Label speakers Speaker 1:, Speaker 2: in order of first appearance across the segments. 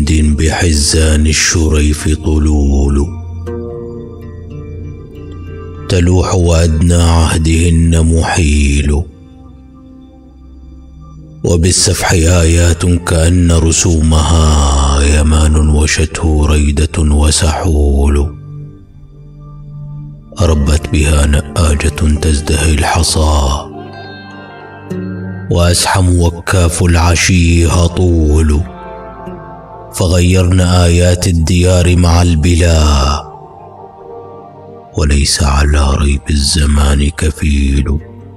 Speaker 1: صيد بحزان الشريف طلول، تلوح وأدنى عهدهن محيل، وبالسفح آيات كأن رسومها يمان وشته ريدة وسحول، ربت بها نآجة تزدهي الحصى، وأسحم وكاف العشي هطول، فغيرن آيات الديار مع البلا، وليس على ريب الزمان كفيل،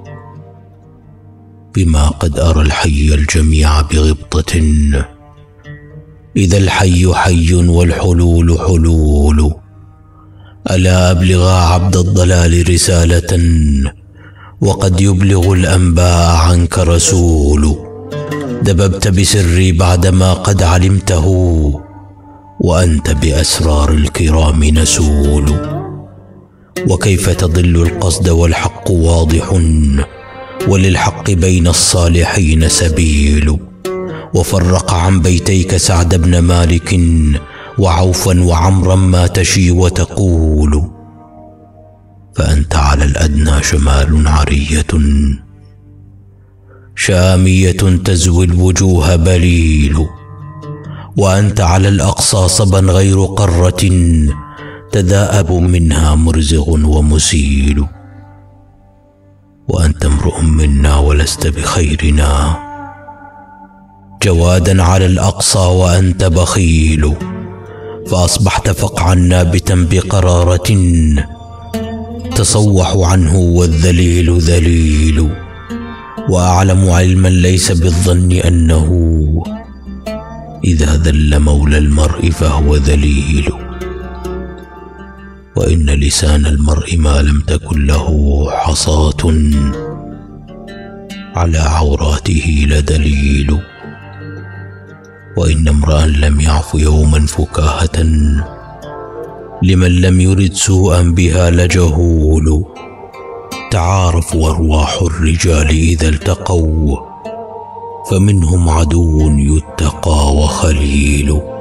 Speaker 1: بما قد أرى الحي الجميع بغبطة، إذا الحي حي والحلول حلول، ألا أبلغ عبد الضلال رسالة، وقد يبلغ الأنباء عنك رسول، دببت بسري بعدما قد علمته، وأنت بأسرار الكرام نسول، وكيف تضل القصد والحق واضح، وللحق بين الصالحين سبيل، وفرق عن بيتيك سعد بن مالك وعوفا وعمرا ما تشي وتقول، فأنت على الأدنى شمال عرية، شامية تزوي الوجوه بليل، وأنت على الأقصى صبا غير قرة، تذاءب منها مرزغ ومسيل، وأنت امرؤ منا ولست بخيرنا، جوادا على الأقصى وأنت بخيل، فأصبحت فقعا نابتا بقرارة، تصوح عنه والذليل ذليل، وأعلم علما ليس بالظن أنه إذا ذل مولى المرء فهو ذليل، وإن لسان المرء ما لم تكن له حصاة على عوراته لدليل، وإن امرأ لم يعف يوما فكاهة لمن لم يرد سوءا بها لجهول، تعارفوا أرواح الرجال إذا التقوا، فمنهم عدو يتقى وخليل.